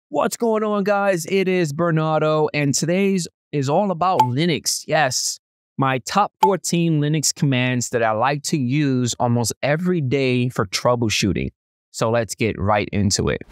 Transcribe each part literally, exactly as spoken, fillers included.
What's going on, guys? It is Bernardo, and today's is all about Linux. Yes, my top fourteen Linux commands that I like to use almost every day for troubleshooting. So let's get right into it.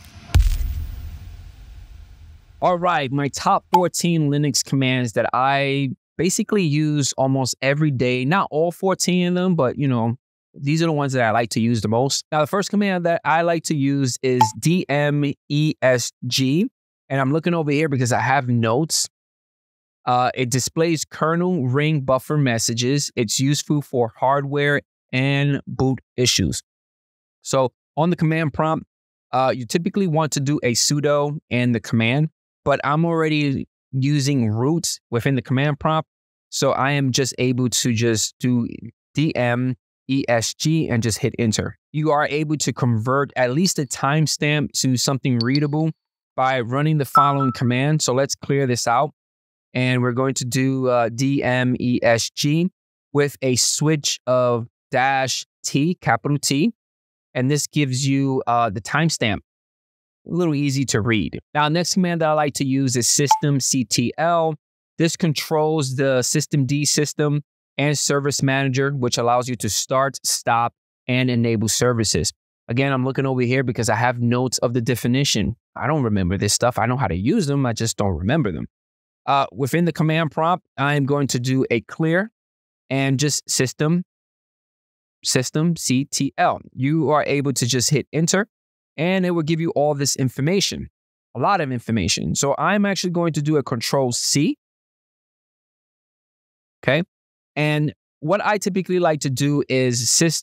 All right, my top fourteen Linux commands that I basically use almost every day. Not all fourteen of them, but you know, these are the ones that I like to use the most. Now, the first command that I like to use is D M E S G. And I'm looking over here because I have notes. Uh, it displays kernel ring buffer messages. It's useful for hardware and boot issues. So on the command prompt, uh, you typically want to do a sudo and the command, but I'm already using root within the command prompt. So I am just able to just do D M E S G and just hit enter. You are able to convert at least a timestamp to something readable by running the following command. So let's clear this out. And we're going to do uh, D M E S G with a switch of dash T, capital T. And this gives you uh, the timestamp. A little easy to read. Now, next command that I like to use is systemctl. This controls the systemd system and service manager, which allows you to start, stop, and enable services. Again, I'm looking over here because I have notes of the definition. I don't remember this stuff. I know how to use them. I just don't remember them. Uh, within the command prompt, I'm going to do a clear and just system, systemctl. You are able to just hit enter and it will give you all this information, a lot of information. So I'm actually going to do a control C. Okay. And what I typically like to do is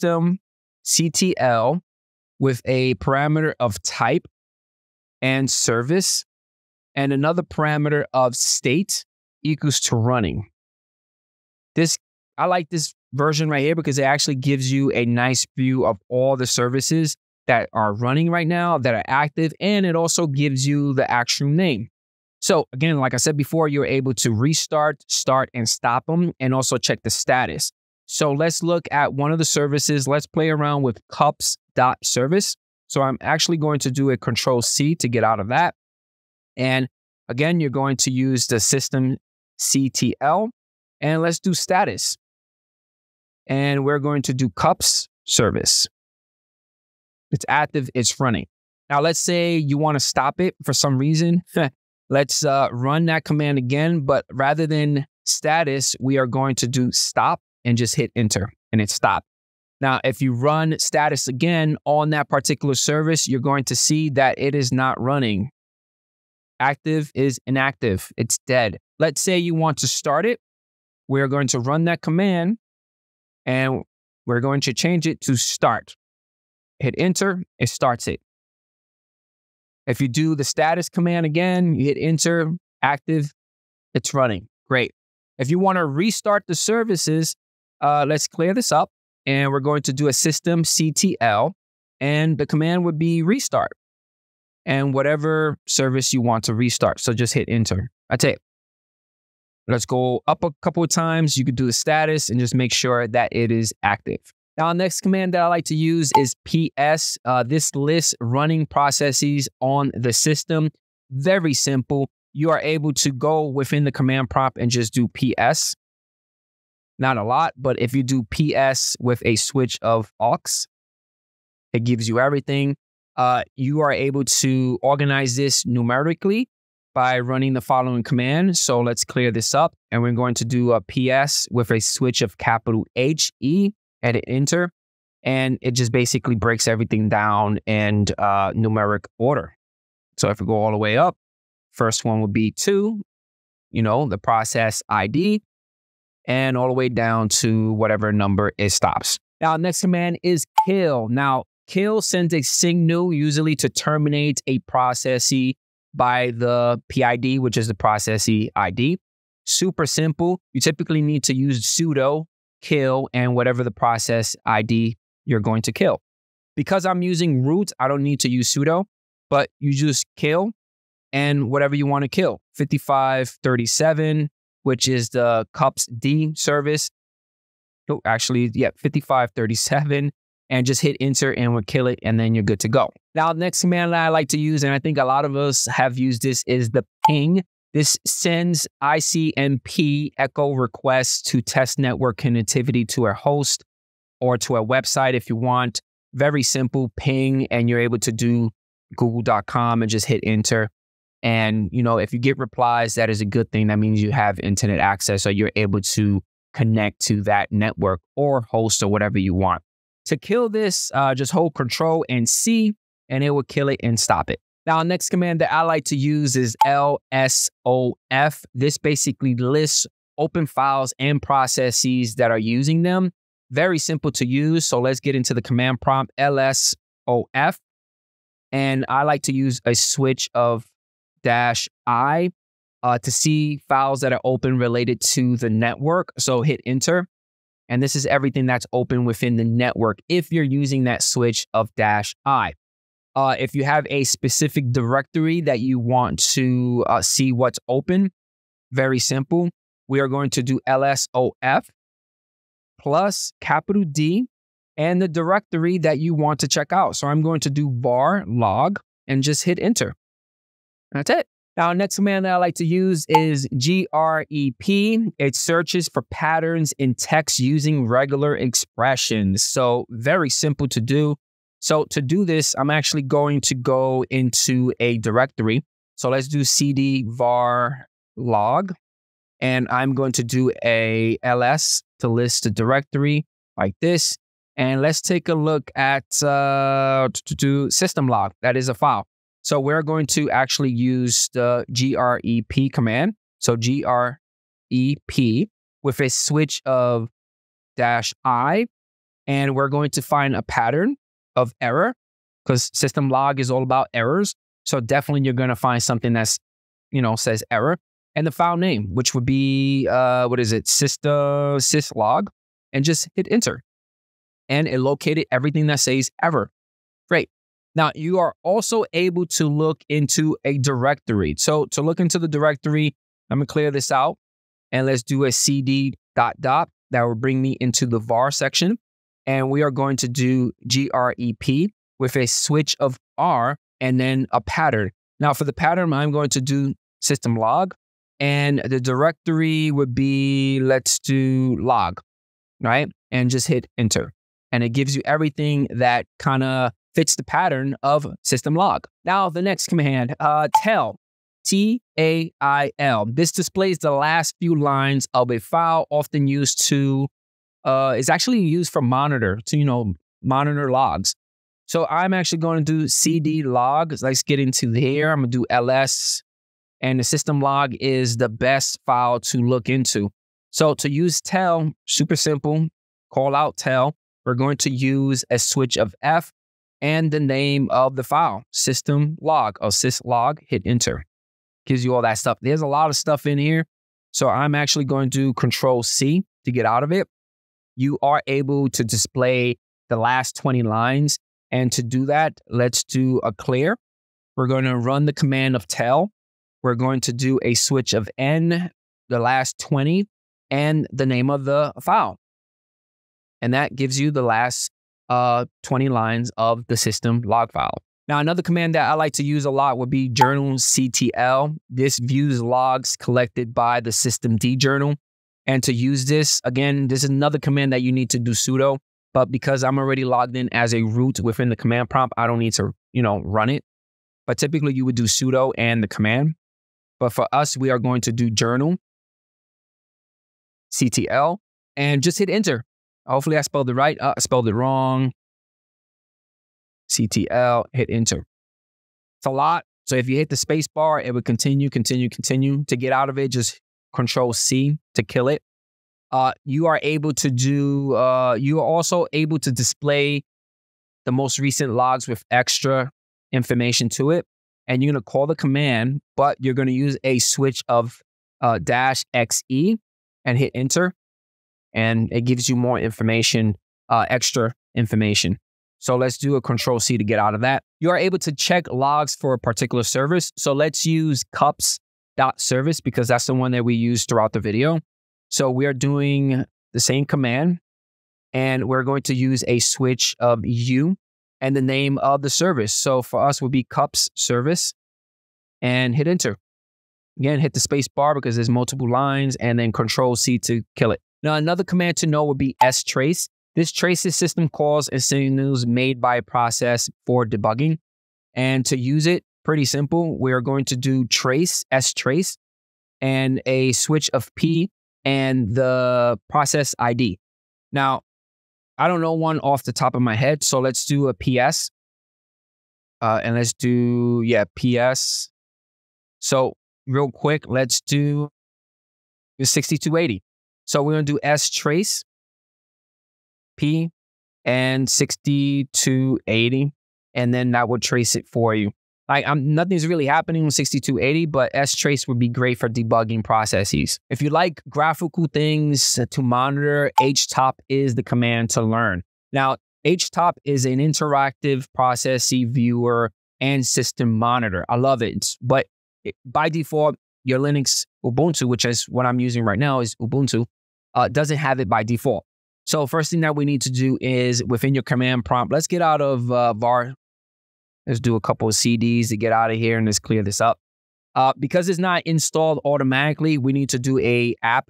systemctl with a parameter of type and service and another parameter of state equals to running. This, I like this version right here because it actually gives you a nice view of all the services that are running right now, that are active, and it also gives you the actual name. So again, like I said before, you're able to restart, start, and stop them, and also check the status. So let's look at one of the services. Let's play around with cups.service. So I'm actually going to do a control C to get out of that. And again, you're going to use the systemctl, and let's do status. And we're going to do cups service. It's active, it's running. Now, let's say you want to stop it for some reason. Let's uh, run that command again, but rather than status, we are going to do stop and just hit enter and it stopped. Now, if you run status again on that particular service, you're going to see that it is not running. Active is inactive. It's dead. Let's say you want to start it. We're going to run that command and we're going to change it to start. Hit enter, it starts it. If you do the status command again, you hit enter, active, it's running. Great. If you want to restart the services, uh, let's clear this up. And we're going to do a systemctl. And the command would be restart. And whatever service you want to restart. So just hit enter. That's it. Let's go up a couple of times. You could do the status and just make sure that it is active. Now, the next command that I like to use is P S. Uh, this lists running processes on the system. Very simple. You are able to go within the command prompt and just do P S. Not a lot, but if you do P S with a switch of aux, it gives you everything. Uh, you are able to organize this numerically by running the following command. So let's clear this up. And we're going to do a P S with a switch of capital H E. Hit enter, and it just basically breaks everything down in uh, numeric order. So if we go all the way up, first one would be two, you know, the process I D, and all the way down to whatever number it stops. Now, next command is kill. Now, kill sends a signal usually to terminate a processee by the P I D, which is the processee I D. Super simple. You typically need to use sudo kill and whatever the process I D you're going to kill. Because I'm using root, I don't need to use sudo, but you just kill and whatever you want to kill. fifty-five thirty-seven, which is the cups D service. Oh, actually, yeah, fifty-five thirty-seven and just hit enter and we'll kill it, and then you're good to go. Now, the next command that I like to use, and I think a lot of us have used this, is the ping. This sends I C M P echo requests to test network connectivity to a host or to a website if you want. Very simple ping, and you're able to do google dot com and just hit enter. And, you know, if you get replies, that is a good thing. That means you have internet access, or you're able to connect to that network or host or whatever you want. To kill this, uh, just hold Control and C, and it will kill it and stop it. Now, next command that I like to use is L S O F. This basically lists open files and processes that are using them. Very simple to use. So let's get into the command prompt, L S O F. And I like to use a switch of dash I uh, to see files that are open related to the network. So hit enter. And this is everything that's open within the network if you're using that switch of dash I. Uh, if you have a specific directory that you want to uh, see what's open, very simple. We are going to do L S O F plus capital D and the directory that you want to check out. So I'm going to do var log and just hit enter. That's it. Now, next command that I like to use is G R E P. It searches for patterns in text using regular expressions. So very simple to do. So to do this, I'm actually going to go into a directory. So let's do cd var log. And I'm going to do a ls to list the directory like this. And let's take a look at uh, to do system log. That is a file. So we're going to actually use the G R E P command. So G R E P with a switch of dash I, and we're going to find a pattern of error because system log is all about errors. So definitely you're going to find something that's, you know, says error, and the file name, which would be, uh, what is it? System syslog, and just hit enter. And it located everything that says error. Great. Now, you are also able to look into a directory. So to look into the directory, I'm going to clear this out. And let's do a cd dot dot. That will bring me into the var section. And we are going to do G R E P with a switch of R and then a pattern. Now, for the pattern, I'm going to do system log. And the directory would be, let's do log, right? And just hit enter. And it gives you everything that kind of fits the pattern of system log. Now, the next command, uh, tail, T A I L. This displays the last few lines of a file, often used to, uh, is actually used for monitor, to, you know, monitor logs. So I'm actually going to do cd log. Let's get into here. I'm going to do ls, and the system log is the best file to look into. So to use tail, super simple, call out tail. We're going to use a switch of F and the name of the file, system log or syslog, hit enter. Gives you all that stuff. There's a lot of stuff in here. So I'm actually going to do control C to get out of it. You are able to display the last twenty lines. And to do that, let's do a clear. We're going to run the command of tail. We're going to do a switch of N, the last twenty, and the name of the file. And that gives you the last uh, twenty lines of the system log file. Now, another command that I like to use a lot would be journal C T L. This views logs collected by the system D journal. And to use this, again, this is another command that you need to do sudo. But because I'm already logged in as a root within the command prompt, I don't need to, you know, run it. But typically you would do sudo and the command. But for us, we are going to do journal C T L and just hit enter. Hopefully I spelled it right. Uh, I spelled it wrong. C T L, hit enter. It's a lot. So if you hit the space bar, it would continue, continue, continue. To get out of it, just control C to kill it. Uh, you are able to do, uh, you are also able to display the most recent logs with extra information to it. And you're going to call the command, but you're going to use a switch of uh, dash X E and hit enter. And it gives you more information, uh, extra information. So let's do a control C to get out of that. You are able to check logs for a particular service. So let's use cups.service because that's the one that we use throughout the video. So we are doing the same command. and we're going to use a switch of U and the name of the service. So for us would be cups service, and hit enter. Again, hit the space bar because there's multiple lines, and then control C to kill it. Now, another command to know would be strace. This traces system calls and signals made by a process for debugging. And to use it, pretty simple. We are going to do trace, strace, and a switch of P and the process I D. Now, I don't know one off the top of my head, so let's do a P S. Uh, and let's do, yeah, P S. So real quick, let's do sixty-two eighty. So we're going to do strace, P, and sixty-two eighty, and then that would trace it for you. Like, I'm, nothing's really happening with sixty-two eighty, but strace would be great for debugging processes. If you like graphical things to monitor, H top is the command to learn. Now, H top is an interactive process viewer and system monitor. I love it, but it, by default, your Linux Ubuntu, which is what I'm using right now, is Ubuntu, uh, doesn't have it by default. So first thing that we need to do is within your command prompt, let's get out of uh, var. Let's do a couple of C Ds to get out of here and let's clear this up. Uh, because it's not installed automatically, we need to do a app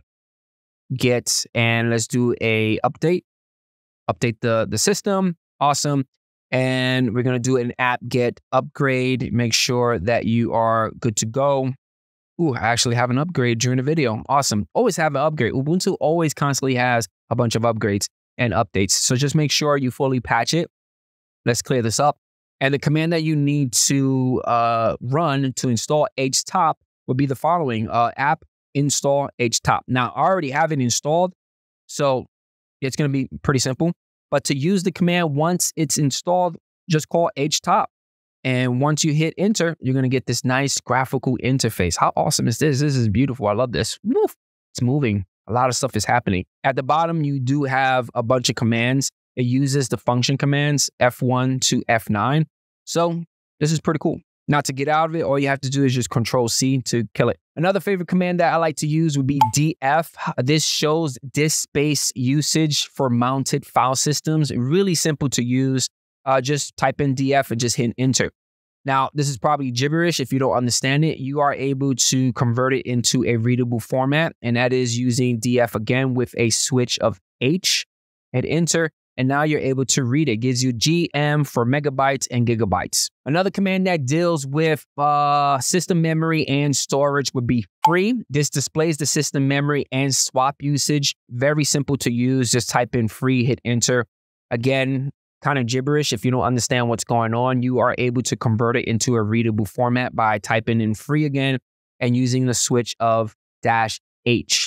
get, and let's do a update. Update the, the system. Awesome. And we're going to do an app get upgrade. Make sure that you are good to go. Ooh, I actually have an upgrade during the video. Awesome. Always have an upgrade. Ubuntu always constantly has a bunch of upgrades and updates. So just make sure you fully patch it. Let's clear this up. And the command that you need to uh, run to install H top would be the following. Uh, app install H top. Now, I already have it installed, so it's going to be pretty simple. But to use the command, once it's installed, just call H top. And once you hit enter, you're going to get this nice graphical interface. How awesome is this? This is beautiful. I love this. Woof. It's moving. A lot of stuff is happening. At the bottom, you do have a bunch of commands. It uses the function commands F one to F nine. So this is pretty cool. Now, to get out of it, all you have to do is just control C to kill it. Another favorite command that I like to use would be D F. This shows disk space usage for mounted file systems. Really simple to use. Uh, just type in D F and just hit enter. Now, this is probably gibberish if you don't understand it. You are able to convert it into a readable format, and that is using D F again with a switch of H. Hit enter. And now you're able to read it. It gives you G M for megabytes and gigabytes. Another command that deals with uh, system memory and storage would be free. This displays the system memory and swap usage. Very simple to use. Just type in free, hit enter. Again, kind of gibberish. If you don't understand what's going on, you are able to convert it into a readable format by typing in free again and using the switch of dash H.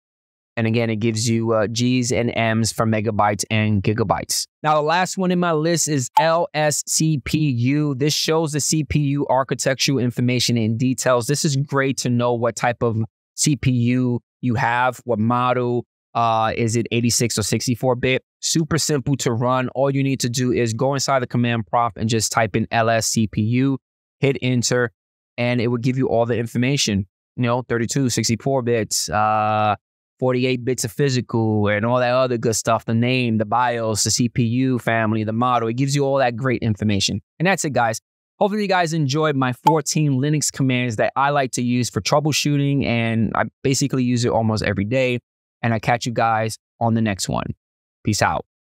And again, it gives you uh, G's and M's for megabytes and gigabytes. Now, the last one in my list is L S C P U. This shows the C P U architectural information and details. This is great to know what type of C P U you have, what model, uh, is it eighty-six or sixty-four bit? Super simple to run. All you need to do is go inside the command prompt and just type in L S C P U, hit enter, and it will give you all the information. You know, thirty-two, sixty-four bits, uh, forty-eight bits of physical and all that other good stuff, the name, the BIOS, the C P U family, the model. It gives you all that great information. And that's it, guys. Hopefully you guys enjoyed my fourteen Linux commands that I like to use for troubleshooting, and I basically use it almost every day. And I catch you guys on the next one. Peace out.